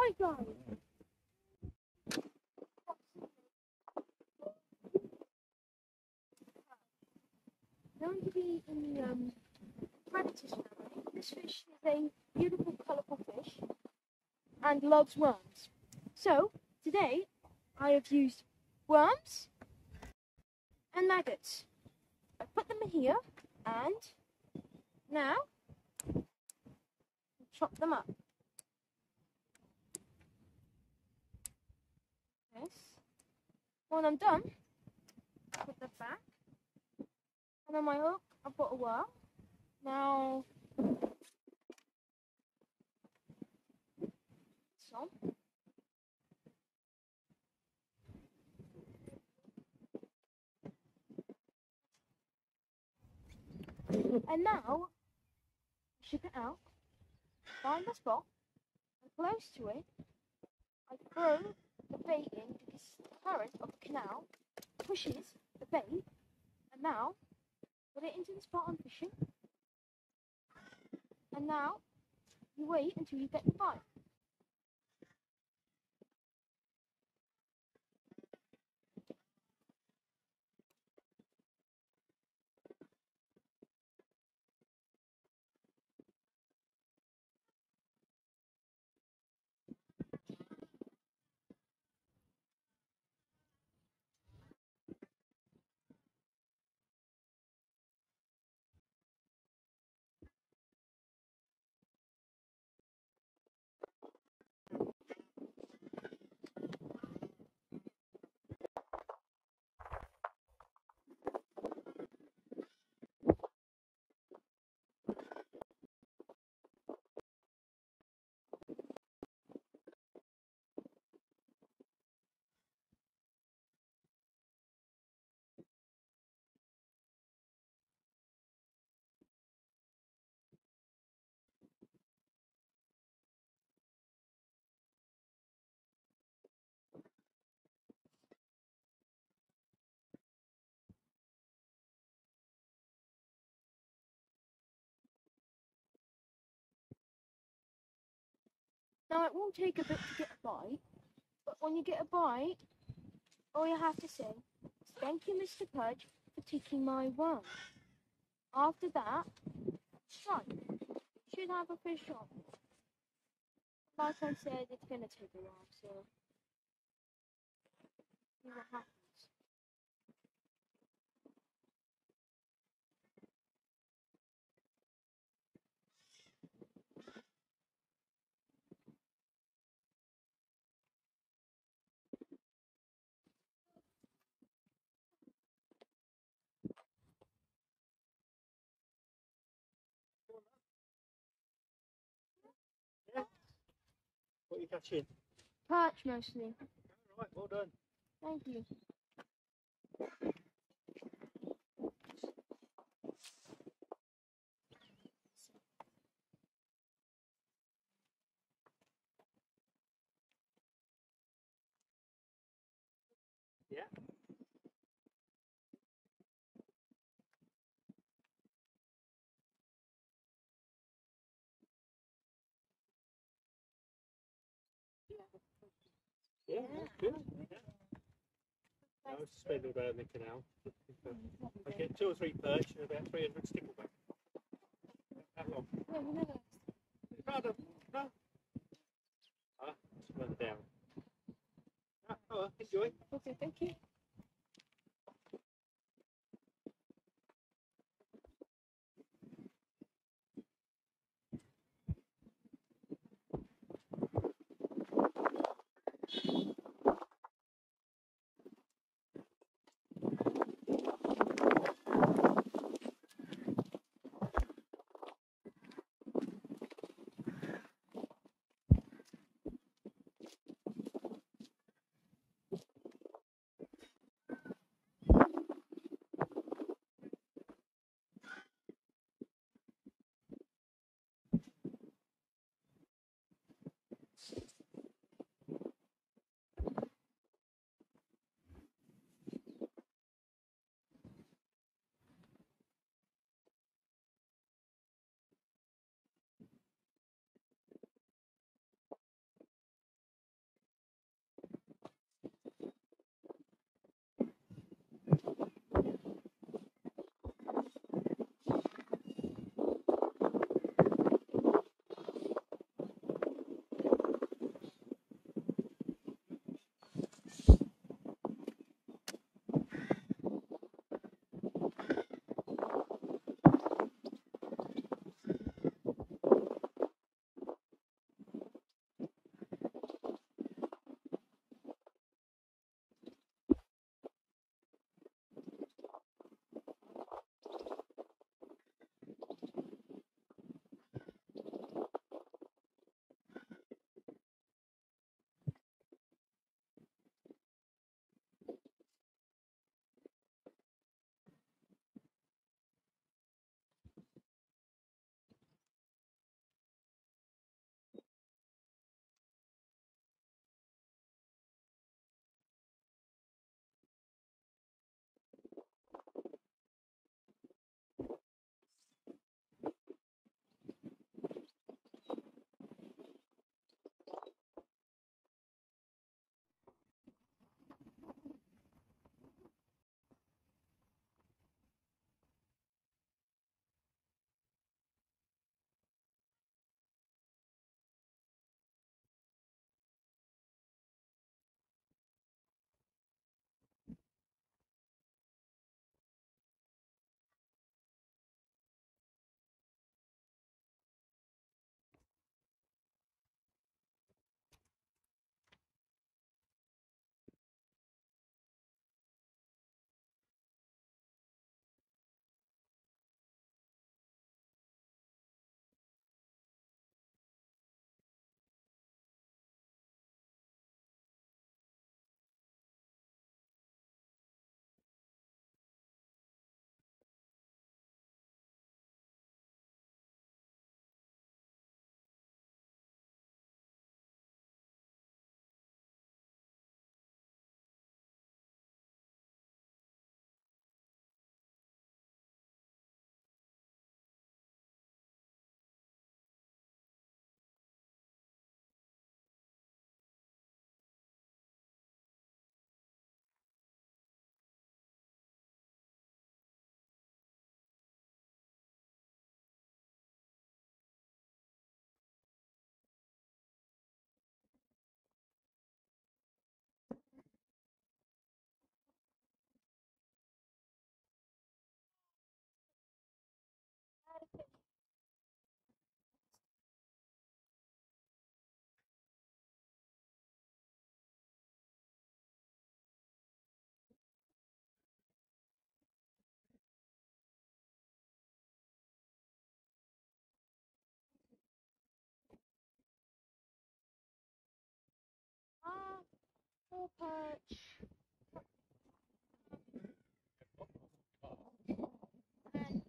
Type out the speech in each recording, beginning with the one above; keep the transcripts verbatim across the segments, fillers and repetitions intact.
Hi guys. I'm going to be in the um, predators family. This fish is a beautiful, colourful fish and loves worms. So today I have used worms and maggots. I put them in here and now chop them up. Yes. When I'm done, put them back. And on my hook, I've got a worm. Now, so. And now, ship it out, find the spot, and close to it, I throw the bait in because the current of the canal pushes the bait, and now put it into the spot I'm fishing, and now you wait until you get the bite. Now it will take a bit to get a bite, but when you get a bite, all you have to say is thank you, Mister Perch, for taking my worm. After that, right, you should have a fish on. Like I said, it's going to take a while, so see what happens. Yeah. What are you catching? Perch mostly. Right, well done. Thank you. Yeah. Yeah, that's good. Yeah. I was spending about in the canal. I get two or three perch and about three hundred stickleback. How long? Yeah, we know that. Pardon? No? Ah, just run down. Ah, oh, well, enjoy. Okay, thank you. more perch. And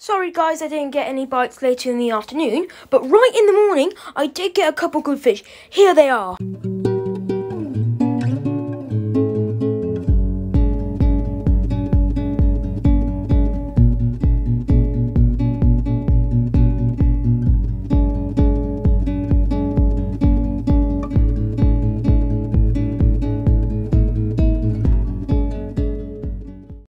Sorry guys, I didn't get any bites later in the afternoon, but right in the morning, I did get a couple good fish. Here they are.